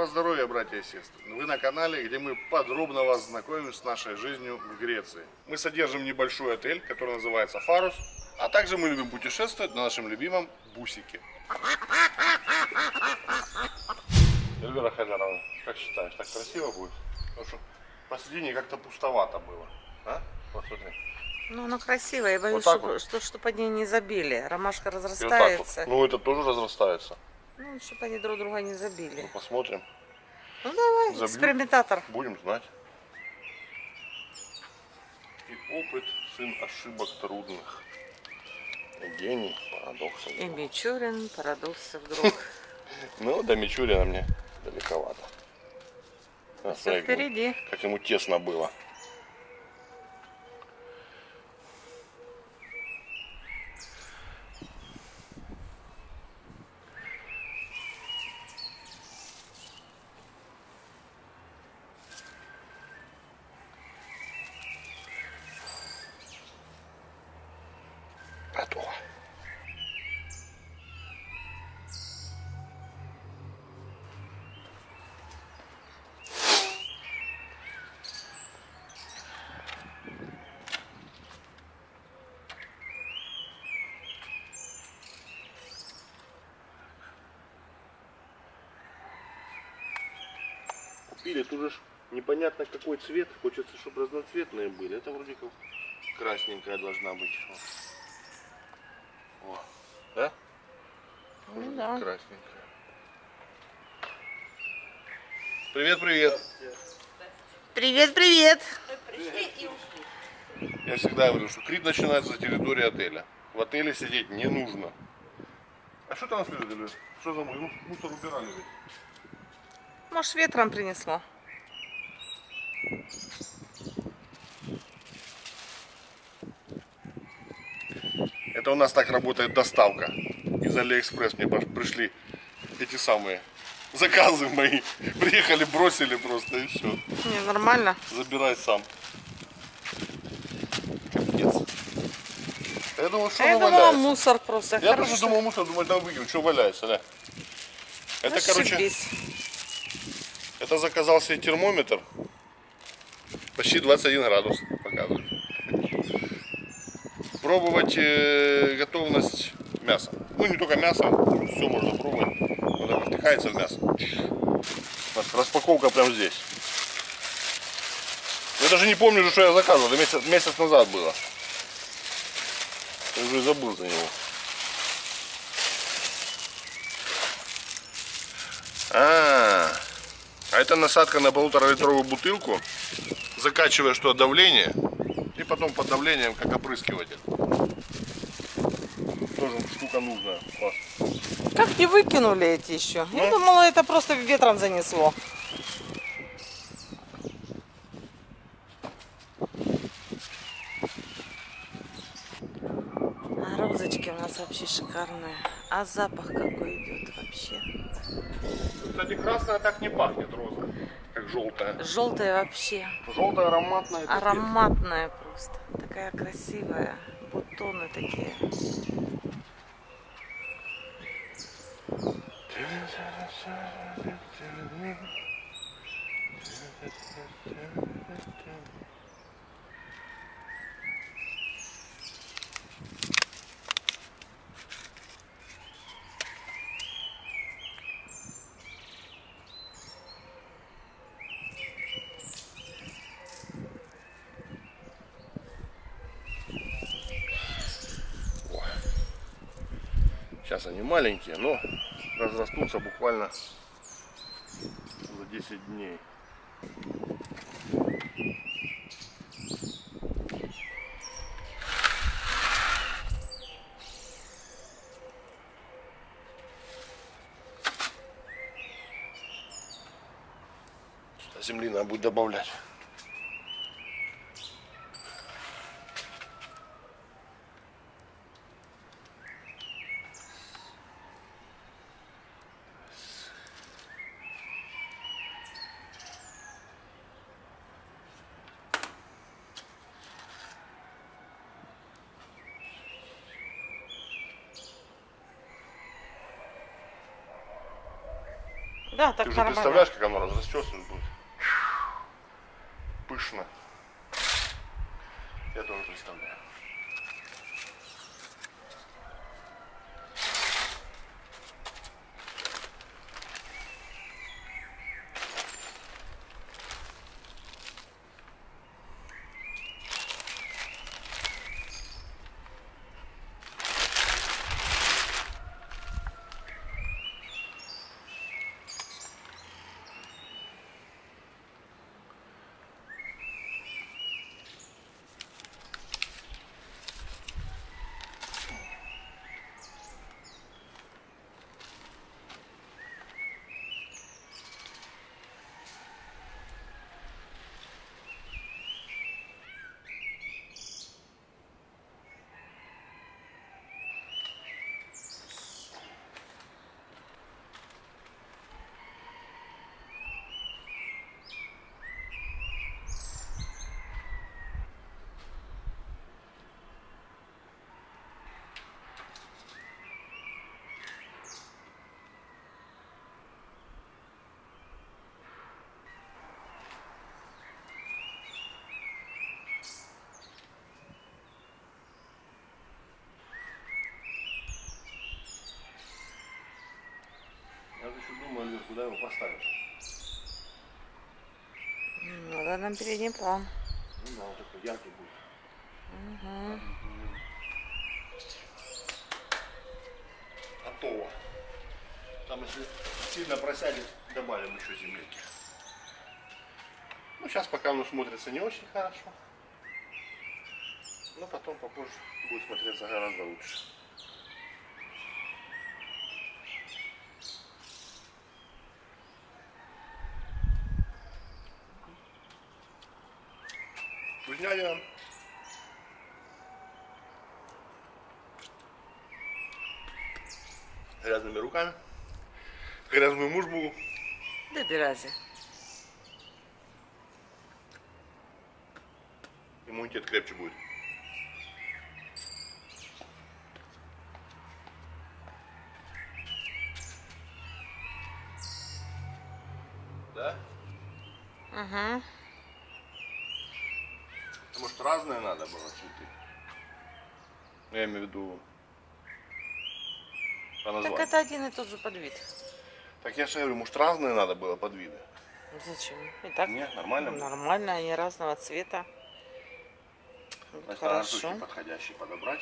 Доброго здоровья, братья и сестры! Вы на канале, где мы подробно вас знакомим с нашей жизнью в Греции. Мы содержим небольшой отель, который называется Фарус, а также мы любим путешествовать на нашем любимом бусике. Эльвира Хайдаровна, как считаешь, так красиво будет? Потому что посередине как-то пустовато было. А? Посмотри. Ну, оно красивое. Я боюсь, Вот что под ней не забили. Ромашка Вот разрастается. вот. Ну, это тоже разрастается. Ну, чтобы они друг друга не забили. Ну, посмотрим. Ну, давай, Забьют. экспериментатор. Будем знать. И опыт сын ошибок трудных. И гений парадоксов. И Мичурин парадоксов друг. Ну, до Мичурина мне далековато. Все впереди. Как ему тесно было. Готово. Купили, тут же непонятно какой цвет. Хочется, чтобы разноцветные были. Это вроде как красненькая должна быть. О. Да? Ну, да. Красненькая. Привет, привет. Привет, привет. Я всегда говорю, что Крит начинается за территории отеля. В отеле сидеть не нужно. А что там у нас лежит, Илья? Что за мусор убирали ведь? Может, ветром принесло. Это у нас так работает доставка. Из Алиэкспресс мне пришли эти самые заказы мои. Приехали, бросили просто и все. Не, нормально. Забирай сам. Капец. Я думал, что Я думала, мусор просто. Я тоже думал, мусор, думаю, там выкинуть, что валяется, да? Это, короче, это заказал себе термометр. Почти 21 градус показывает. Пробовать готовность мяса. Ну, не только мясо, все можно пробовать. Когда втыкается в мясо. Распаковка прямо здесь. Я даже не помню, что я заказывал. Это месяц назад было. Я уже забыл за него. А это насадка на 1,5-литровую бутылку. Закачиваешь туда давление. И потом под давлением как опрыскиватель. Тоже штука нужная. Класс. Как не выкинули эти еще? Я думала, это просто ветром занесло. А розочки у нас вообще шикарные. А запах какой идет вообще. Кстати, красная так не пахнет роза, как желтая. Желтая вообще. Желтая ароматная. Ароматная просто. Такая красивая. Бутоны такие. Сейчас они маленькие, но разрастутся буквально за 10 дней. Земли надо будет добавлять. Да, Ты так уже нормально. представляешь, как оно разрастется будет? Пышно. Я тоже представляю. Я вот еще думаю, Альбер, куда его поставить? Надо нам передний план. Ну да, он такой яркий будет. Угу. Готово. Там, если сильно просядет, добавим еще земельки. Ну, сейчас пока оно смотрится не очень хорошо. Но потом попозже будет смотреться гораздо лучше. Дядя. Грязными руками. Грязный муж был. Да бирази. Иммунитет крепче будет. Да? Угу. Может, разные надо было цветы? Я имею в виду по Так названию. это один и тот же подвид. Так я же говорю, может, разные надо было под виды? Зачем? И так Нет, нормально было? нормально, они разного цвета. Значит, надо Хорошо. штучки подходящие подобрать.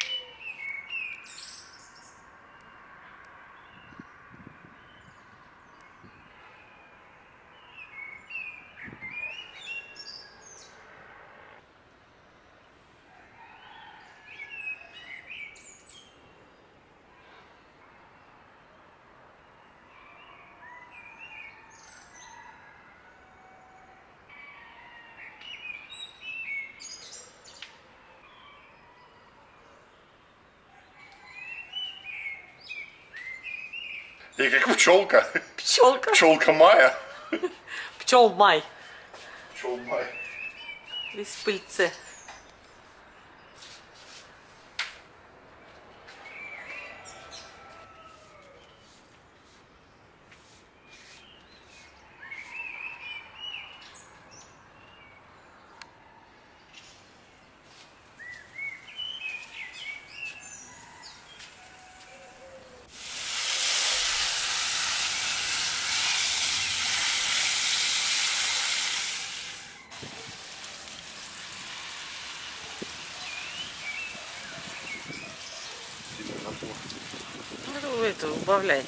И как пчелка. Пчелка. Пчелка Майя. Пчел май. Пчел Майя. Весь в пыльце. Ну, это убавляй.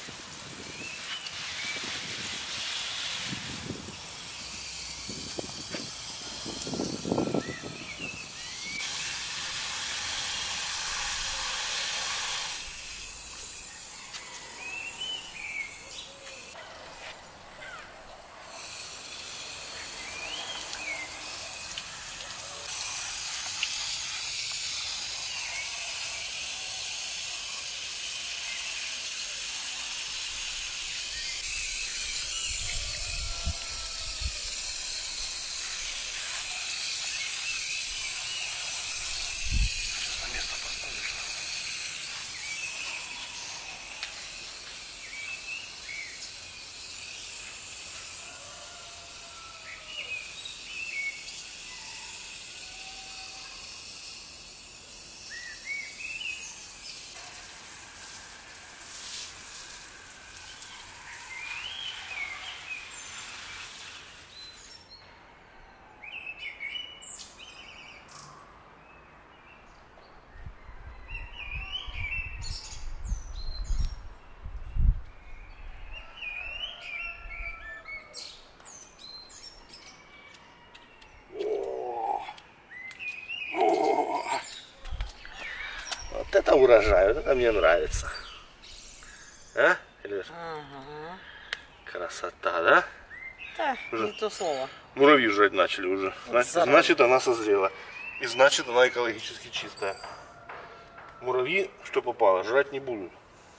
урожай. Вот это мне нравится. А, Эльвир? Ага. Красота, да? Да, не то слово. Муравьи жрать начали уже. Зараза. Значит, она созрела. И значит, она экологически чистая. Муравьи, что попало, жрать не будут.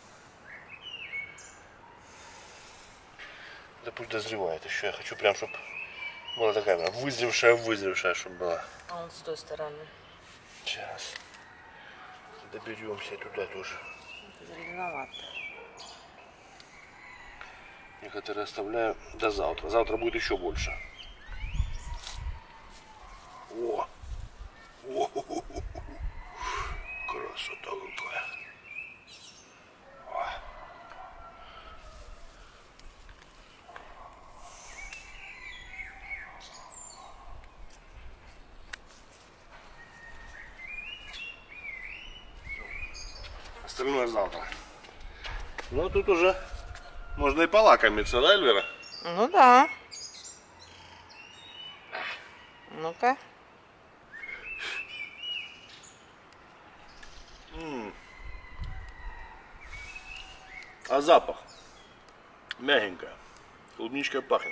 Да пусть дозревает еще. Я хочу прям, чтобы была такая прям вызревшая, чтобы была. А он с той стороны. Сейчас. Доберемся туда тоже. Зеленовато. Некоторые оставляю до завтра. Завтра будет еще больше. О! О! Красота какая. Остальное завтра. Ну тут уже можно и полакомиться, да, Эльвира? Ну да. Ну-ка. А запах? Мягенькая. Клубничка пахнет.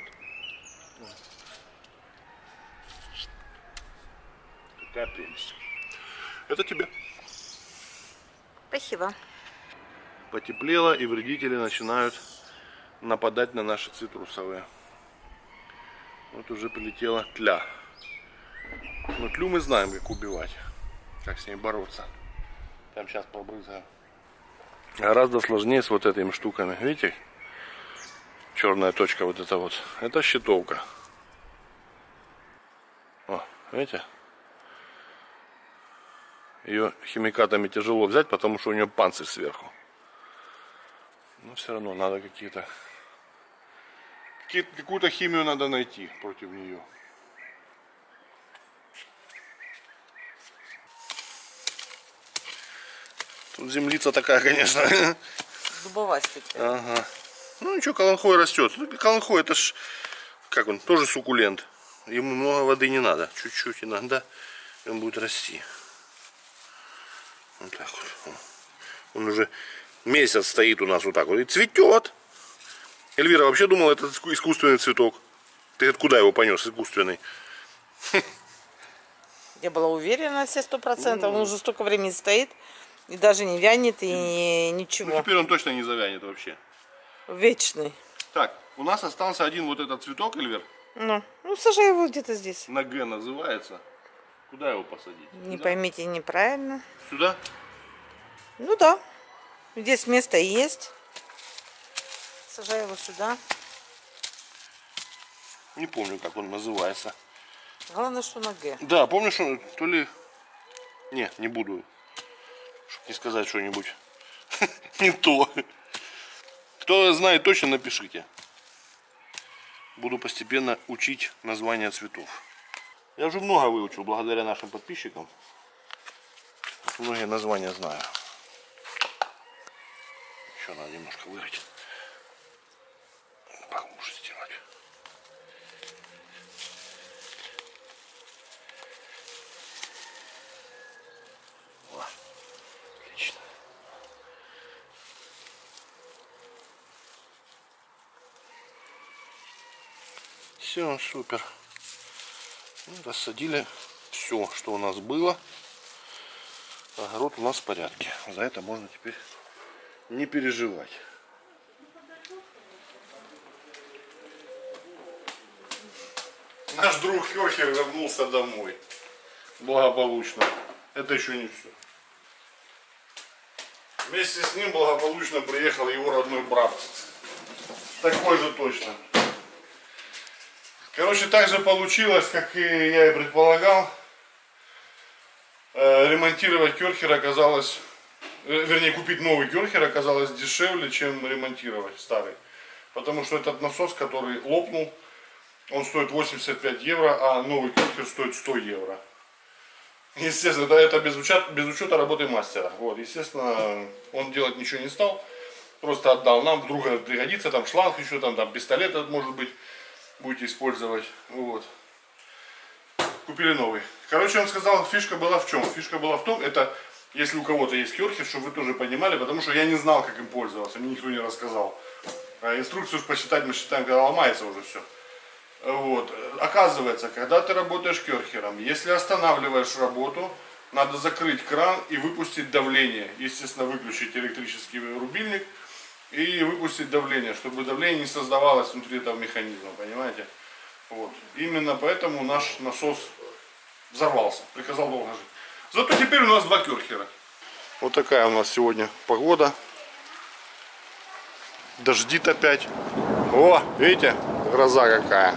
Какая прелесть. Это тебе. Спасибо. Потеплело, и вредители начинают нападать на наши цитрусовые. Вот уже прилетела тля. Но тлю мы знаем, как убивать. Как с ней бороться. Прям сейчас побрызгаем. Гораздо сложнее с вот этими штуками. Видите? Черная точка вот эта вот. Это щитовка. О, видите? Ее химикатами тяжело взять, потому что у нее панцирь сверху. Но все равно надо какую-то химию надо найти против нее. Тут землица такая, конечно. Дубовастый. Ага. Ну ничего, каланхой растет. Каланхой это ж, как он, тоже суккулент. Ему много воды не надо. Чуть-чуть иногда он будет расти. Вот так вот. Он уже месяц стоит у нас вот так вот и цветет. Эльвира вообще думала, это искусственный цветок. Ты откуда его понес, искусственный? Я была уверена на все 100%. Он уже столько времени стоит. И даже не вянет, и ничего. Ну, теперь он точно не завянет вообще. Вечный. Так, у нас остался один вот этот цветок, Эльвир. Ну сажай его где-то здесь. На Г называется. Куда его посадить? Не Сюда? поймите неправильно. Сюда? Ну да. Здесь место есть. Сажай его сюда. Не помню, как он называется. Главное, что на Г. Да, помню, что то ли... Не буду. Чтоб не сказать что-нибудь не то. Кто знает точно, напишите. Буду постепенно учить названия цветов. Я уже много выучил благодаря нашим подписчикам. Многие названия знаю. Еще надо немножко вырыть. Поглубже сделать. О, отлично. Все, супер. Рассадили все, что у нас было. Огород у нас в порядке. За это можно теперь не переживать. Наш друг Кёхер вернулся домой. Благополучно. Это еще не все. Вместе с ним благополучно приехал его родной брат. Такой же точно. Короче, так же получилось, как и я и предполагал. Ремонтировать Кёхер оказалось... Вернее, купить новый Кёхер оказалось дешевле, чем ремонтировать старый. Потому что этот насос, который лопнул, он стоит 85 евро, а новый Кёхер стоит 100 евро. Естественно, это без учета работы мастера. Вот, естественно, он делать ничего не стал. Просто отдал нам, вдруг это пригодится, там шланг еще, там пистолет этот, может быть, будете использовать. Вот. Купили новый. Короче, он сказал, фишка была в чем? Фишка была в том, это Если у кого-то есть керхер, чтобы вы тоже понимали, потому что я не знал, как им пользоваться, мне никто не рассказал. А инструкцию посчитать мы считаем, когда ломается уже все. Вот. Оказывается, когда ты работаешь керхером, если останавливаешь работу, надо закрыть кран и выпустить давление. Естественно, выключить электрический рубильник и выпустить давление, чтобы давление не создавалось внутри этого механизма, понимаете? Вот. Именно поэтому наш насос взорвался, приказал долго жить. Зато теперь у нас два керхера. Вот такая у нас сегодня погода. Дождит опять. О, видите, гроза какая.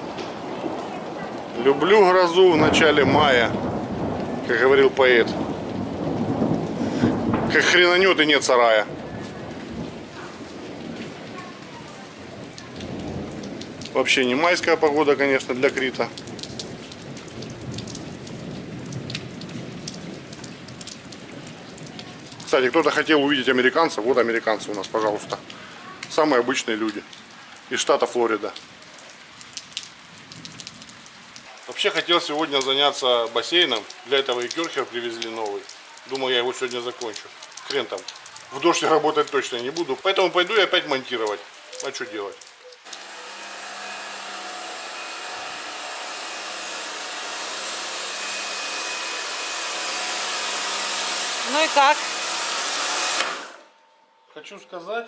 Люблю грозу в начале мая, как говорил поэт. Как хренанет и нет сарая. Вообще не майская погода, конечно, для Крита. Кстати, кто-то хотел увидеть американцев. Вот американцы у нас, пожалуйста. Самые обычные люди. Из штата Флорида. Вообще хотел сегодня заняться бассейном. Для этого и керхер привезли новый. Думал, я его сегодня закончу. Хрен там. В дождь я работать точно не буду. Поэтому пойду и опять монтировать. А что делать? Ну и как? Хочу сказать,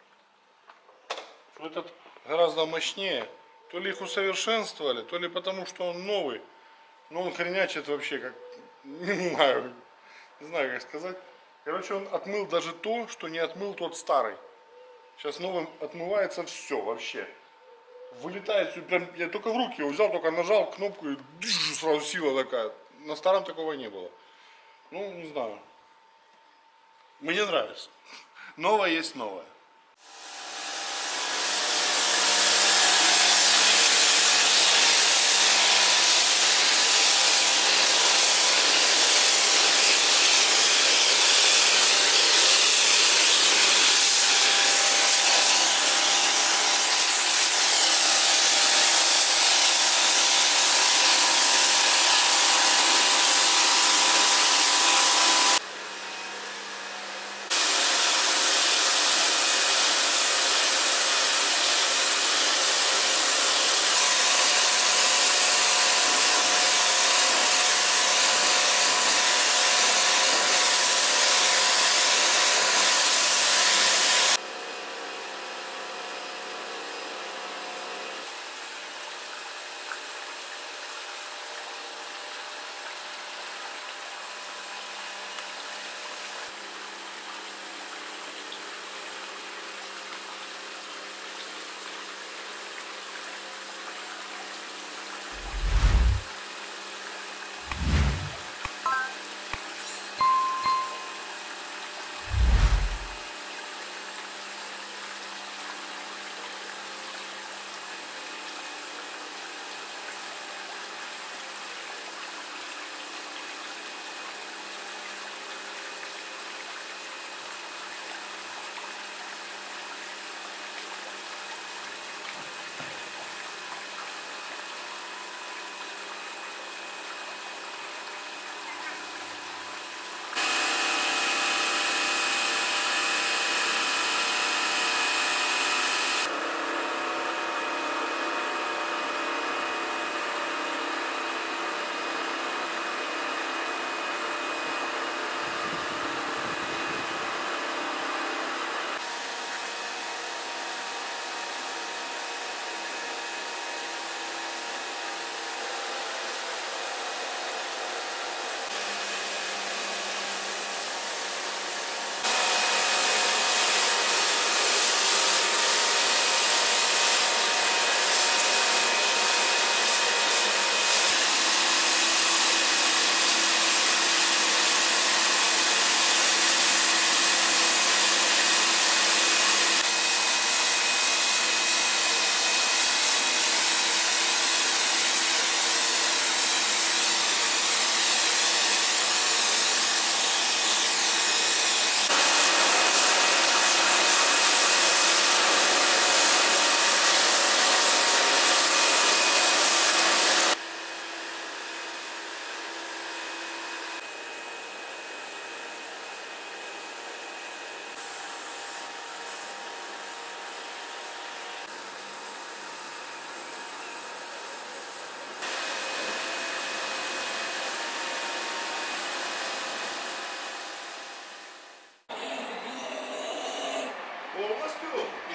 что этот гораздо мощнее. То ли их усовершенствовали, то ли потому, что он новый. Но он хренячит вообще как... Не знаю, как сказать. Короче, он отмыл даже то, что не отмыл тот старый. Сейчас новым отмывается все вообще. Вылетает, прям, я только в руки его взял, только нажал кнопку и сразу сила такая. На старом такого не было. Ну, не знаю. Мне нравится. Новое есть новое.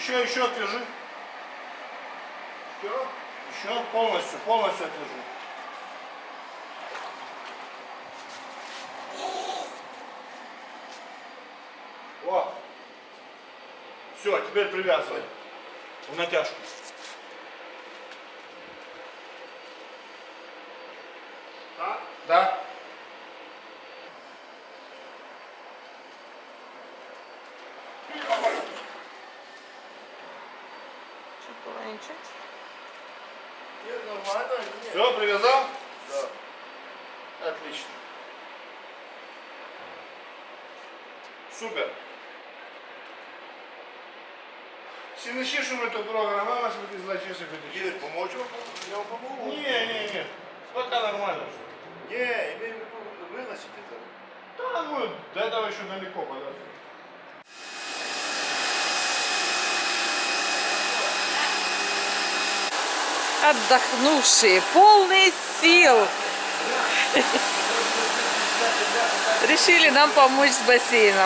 Еще отвяжи. Еще полностью отвяжи. О! Все, теперь привязывай. В натяжку. Да? Да. Нет, нормально. Нет. Все, привязал? Да. Отлично. Супер. Если начнешь эту программу, она смотри, значит, Игорь, помочь вам? Я вам помогу. Не. Пока нормально все. Не, имею в виду выносить это. Да, ну, до этого еще далеко подожди. Отдохнувшие, полные сил. Решили нам помочь с бассейном.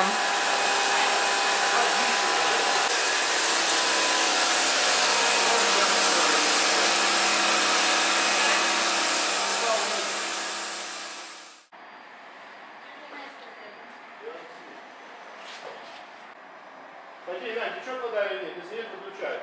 Пойди, Иван, течет вода или нет? Если нет, выключай.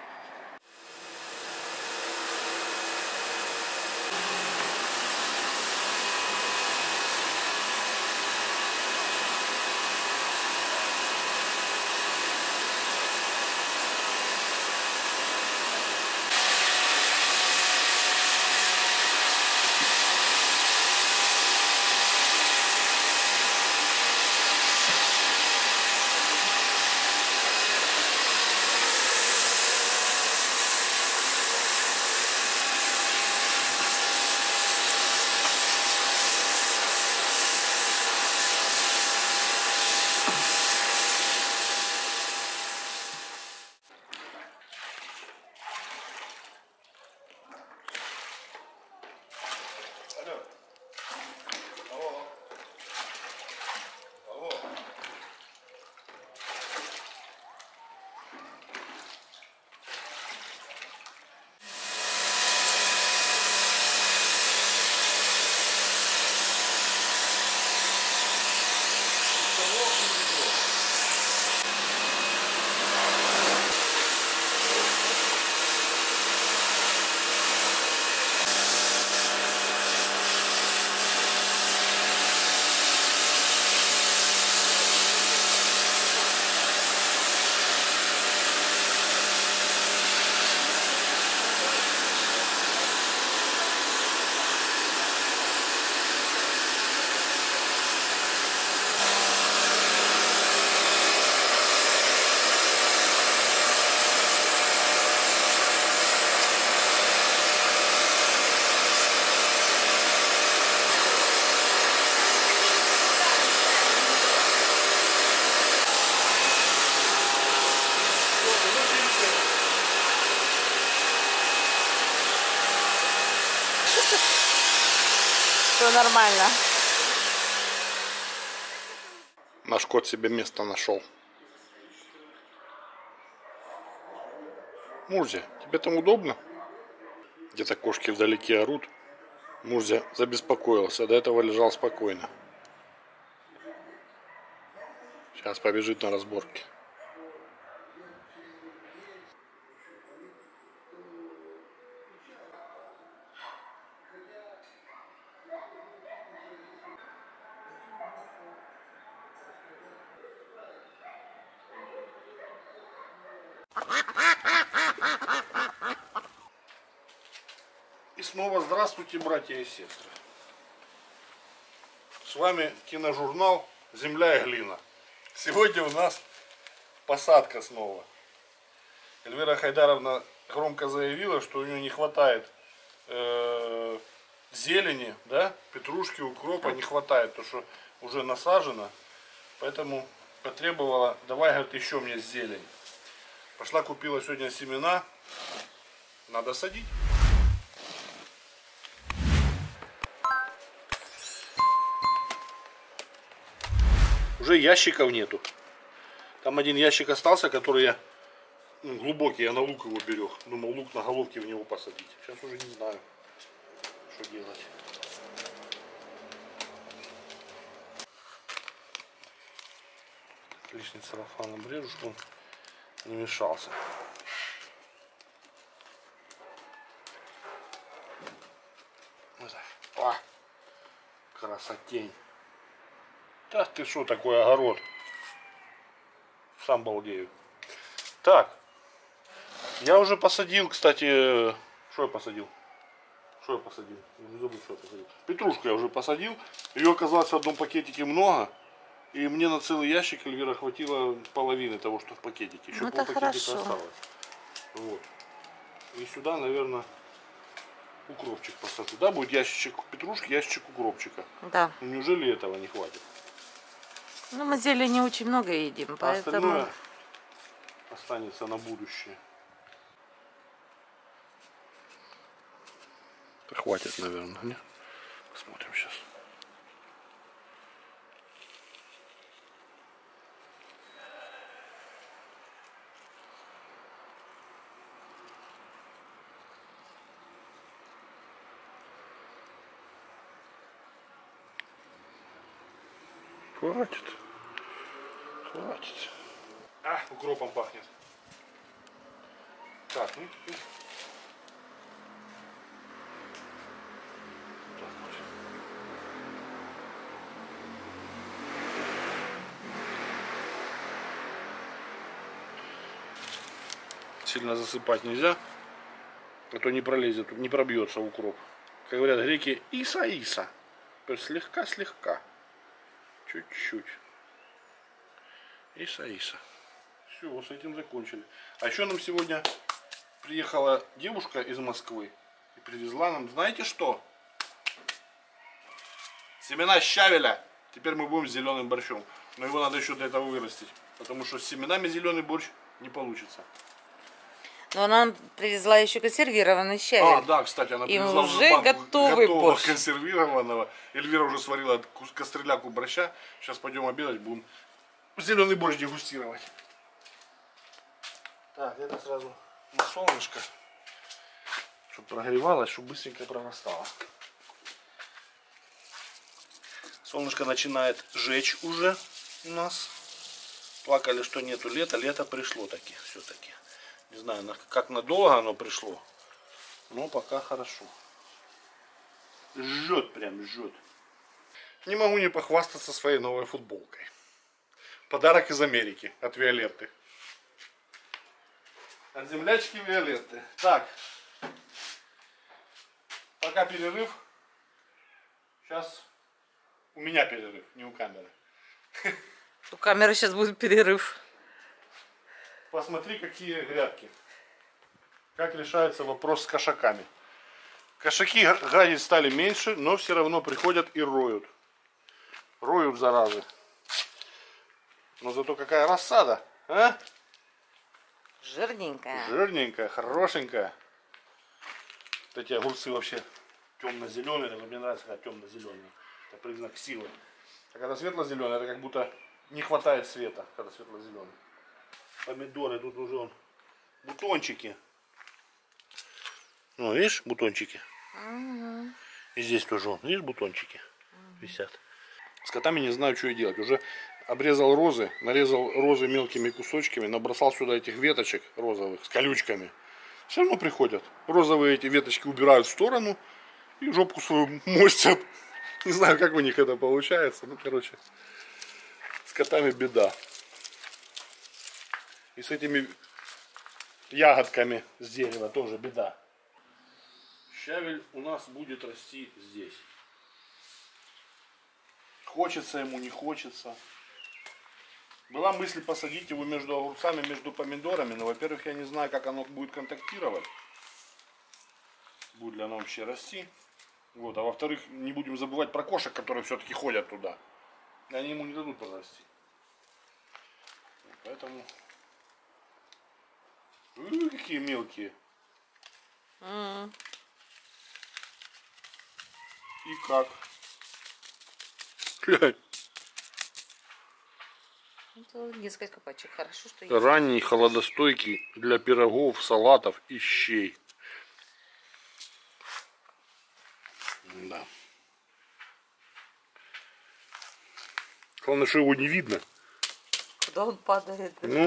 Все нормально. Наш кот себе место нашел. Мурзя, тебе там удобно? Где-то кошки вдалеке орут. Мурзя забеспокоился, до этого лежал спокойно. Сейчас побежит на разборки. И снова здравствуйте, братья и сестры. С вами киножурнал «Земля и глина». Сегодня у нас посадка снова. Эльвира Хайдаровна громко заявила, что у нее не хватает зелени, да, петрушки, укропа не хватает, то что уже насажено. Поэтому потребовала, давай, говорит, еще мне зелень. Пошла купила сегодня семена, надо садить. Уже ящиков нету. Там один ящик остался, который я глубокий, я на лук его берег. Думал, лук на головке в него посадить. Сейчас уже не знаю, что делать. Лишний сарафан обрежу, чтобы он не мешался. Вот так. О, красотень. Да ты что, такой огород? Сам балдею. Так. Я уже посадил, кстати. Что я посадил? Что я посадил? Я не забыл, что я посадил. Петрушку я уже посадил. Ее оказалось в одном пакетике много. И мне на целый ящик, Эльвира, хватило половины того, что в пакетике. Еще Ну, это полпакетика хорошо. осталось. Вот. И сюда, наверное, укропчик посажу. Да, будет ящичек петрушки, ящичек укропчика. Да. Ну, неужели этого не хватит? Ну, мы зелени очень много едим, А поэтому... остальное останется на будущее. Хватит, наверное, не? Посмотрим сейчас. Хватит. Хватит. А, укропом пахнет. Так, ну. Так вот. Сильно засыпать нельзя, а то не пролезет, не пробьется укроп. Как говорят греки, иса-иса. То есть слегка-слегка. Чуть-чуть. Иса-иса. Все, с этим закончили. А еще нам сегодня приехала девушка из Москвы и привезла нам, знаете что? Семена щавеля. Теперь мы будем с зеленым борщом. Но его надо еще для этого вырастить. Потому что с семенами зеленый борщ не получится. Но она нам привезла еще консервированный щавель. А, да, кстати, она И привезла уже банку готовый готового борщ. консервированного. Эльвира уже сварила костреляку борща. Сейчас пойдем обедать, будем зеленый борщ дегустировать. Так, это сразу на солнышко, чтобы прогревалось, чтобы быстренько прорастало. Солнышко начинает жечь уже у нас. Плакали, что нету лета. Лето пришло таки, все-таки. Не знаю, как надолго оно пришло, но пока хорошо. Жжет, прям жжет. Не могу не похвастаться своей новой футболкой. Подарок из Америки от Виолетты. От землячки Виолетты. Так. Пока перерыв. Сейчас у меня перерыв, не у камеры. У камеры сейчас будет перерыв. Посмотри, какие грядки. Как решается вопрос с кошаками. Кошаки гадить стали меньше, но все равно приходят и роют. Роют, заразы. Но зато какая рассада, а? Жирненькая. Жирненькая, хорошенькая. Вот эти огурцы вообще темно-зеленые. Мне нравится, когда темно-зеленые. Это признак силы. А когда светло-зеленый, это как будто не хватает света, когда светло-зеленый. Помидоры, тут уже он. Бутончики. Ну, видишь, бутончики. И здесь тоже он. Видишь, бутончики висят. С котами не знаю, что и делать. Уже обрезал розы, нарезал розы мелкими кусочками, набросал сюда этих веточек розовых с колючками. Все равно приходят. Розовые эти веточки убирают в сторону и жопку свою мостят. Не знаю, как у них это получается. Ну, короче, с котами беда. И с этими ягодками с дерева тоже беда. Щавель у нас будет расти здесь. Хочется ему, не хочется. Была мысль посадить его между огурцами, между помидорами. Но, во-первых, я не знаю, как оно будет контактировать. Будет ли оно вообще расти. Вот. А во-вторых, не будем забывать про кошек, которые все-таки ходят туда. И они ему не дадут прорасти. Поэтому... какие мелкие. И как? Глянь. то несколько пачек. Хорошо, что есть. Ранний, холодостойкий для пирогов, салатов и щей. Да. Главное, что его не видно. Куда он падает? Ну,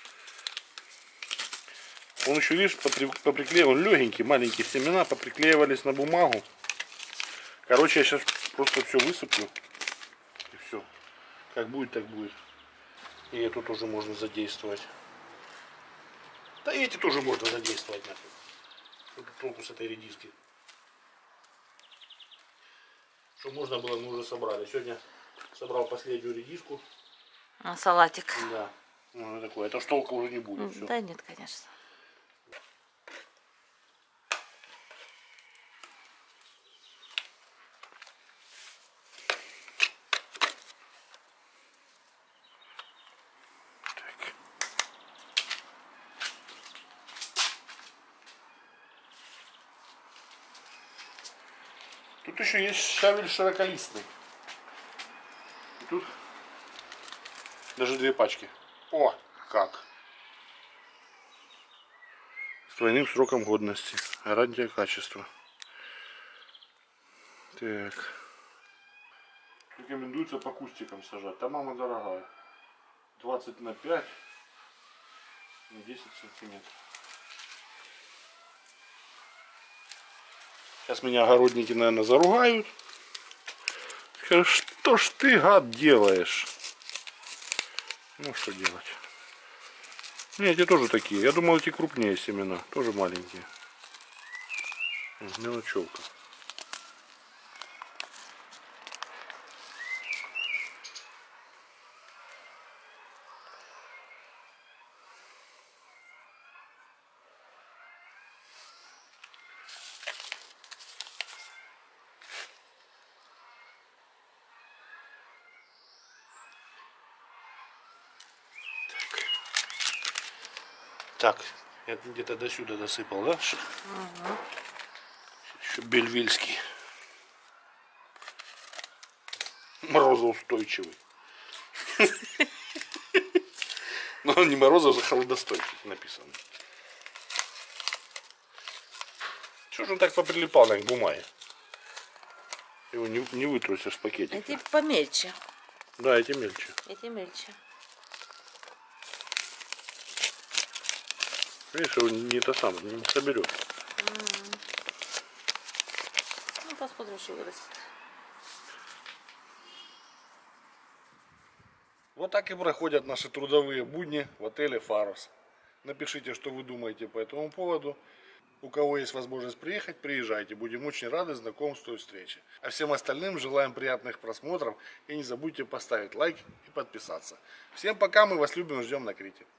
он еще, видишь, поприклеивал, он легенький, маленькие семена поприклеивались на бумагу. Короче, я сейчас просто все высыплю. И все. Как будет, так будет. И эту тоже можно задействовать. Да и эти тоже можно задействовать нафиг. Что толку с этой редиски. Что можно было, мы уже собрали. Сегодня собрал последнюю редиску. А, салатик. Да. Ну, такое. Это ж толка уже не будет. Всё. Да нет, конечно. Тут еще есть щавель широколистный. И тут даже 2 пачки. О, как! С двойным сроком годности. Гарантия качества. Так. Рекомендуется по кустикам сажать. Там мама дорогая. 20 на 5. На 10 сантиметров. Сейчас меня огородники, наверное, заругают. Скажут, что ж ты, гад, делаешь? Ну, что делать? Нет, эти тоже такие. Я думал, эти крупнее семена. Тоже маленькие. Мелочевка. Так, я где-то до сюда досыпал, да? Угу. Еще бельвильский. Морозоустойчивый. Но он не морозов, а холодостойкий написано. Чего же он так поприлипал к бумаге? Его не вытрусишь в пакетик. Эти помельче. Да, эти мельче. Эти мельче. Видишь, его не то самое, не соберет. Ну, посмотрим, что вырастет. Вот так и проходят наши трудовые будни в отеле Фарос. Напишите, что вы думаете по этому поводу. У кого есть возможность приехать, приезжайте. Будем очень рады знакомству и встрече. А всем остальным желаем приятных просмотров. И не забудьте поставить лайк и подписаться. Всем пока, мы вас любим и ждем на Крите.